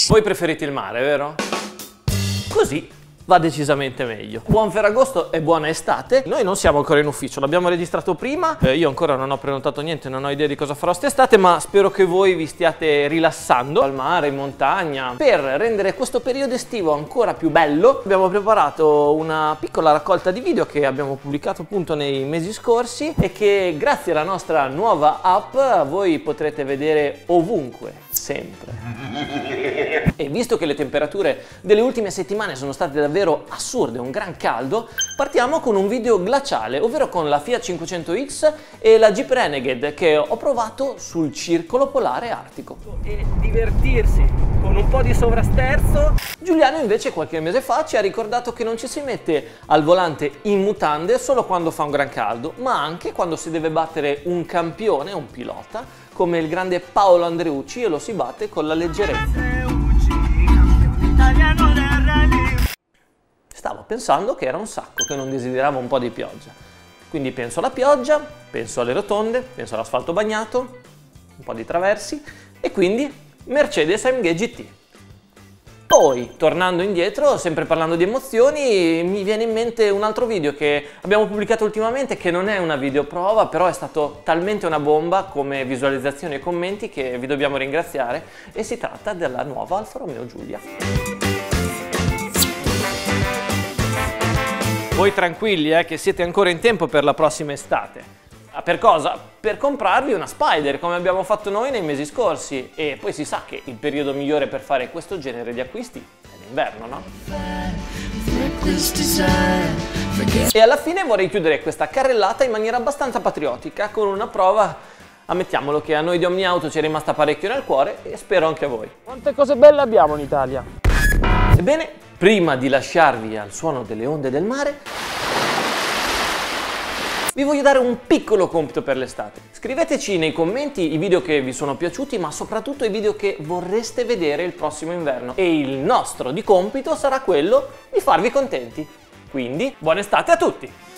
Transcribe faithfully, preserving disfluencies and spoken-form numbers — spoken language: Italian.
Voi preferite il mare, vero? Così va decisamente meglio. Buon Ferragosto e buona estate. Noi non siamo ancora in ufficio, l'abbiamo registrato prima. Eh, io ancora non ho prenotato niente, non ho idea di cosa farò quest'estate, ma spero che voi vi stiate rilassando al mare, in montagna. Per rendere questo periodo estivo ancora più bello, abbiamo preparato una piccola raccolta di video che abbiamo pubblicato appunto nei mesi scorsi e che grazie alla nostra nuova app voi potrete vedere ovunque, sempre. E visto che le temperature delle ultime settimane sono state davvero assurde, un gran caldo, partiamo con un video glaciale, ovvero con la Fiat cinquecento X e la Jeep Renegade che ho provato sul circolo polare artico. E divertirsi con un po' di sovrasterzo. Giuliano invece qualche mese fa ci ha ricordato che non ci si mette al volante in mutande solo quando fa un gran caldo, ma anche quando si deve battere un campione, un pilota, come il grande Paolo Andreucci, e lo si batte con la leggerezza. Stavo pensando che era un sacco che non desiderava un po' di pioggia. Quindi penso alla pioggia, penso alle rotonde, penso all'asfalto bagnato, un po' di traversi e quindi Mercedes A M G G T. Poi, tornando indietro, sempre parlando di emozioni, mi viene in mente un altro video che abbiamo pubblicato ultimamente, che non è una videoprova, però è stato talmente una bomba come visualizzazioni e commenti che vi dobbiamo ringraziare, e si tratta della nuova Alfa Romeo Giulia. Voi tranquilli, eh, che siete ancora in tempo per la prossima estate. Per cosa? Per comprarvi una Spider, come abbiamo fatto noi nei mesi scorsi. E poi si sa che il periodo migliore per fare questo genere di acquisti è l'inverno, no? E alla fine vorrei chiudere questa carrellata in maniera abbastanza patriottica con una prova, ammettiamolo, che a noi di OmniAuto ci è rimasta parecchio nel cuore e spero anche a voi. Quante cose belle abbiamo in Italia! Ebbene, prima di lasciarvi al suono delle onde del mare, vi voglio dare un piccolo compito per l'estate. Scriveteci nei commenti i video che vi sono piaciuti, ma soprattutto i video che vorreste vedere il prossimo inverno. E il nostro di compito sarà quello di farvi contenti. Quindi, buona estate a tutti!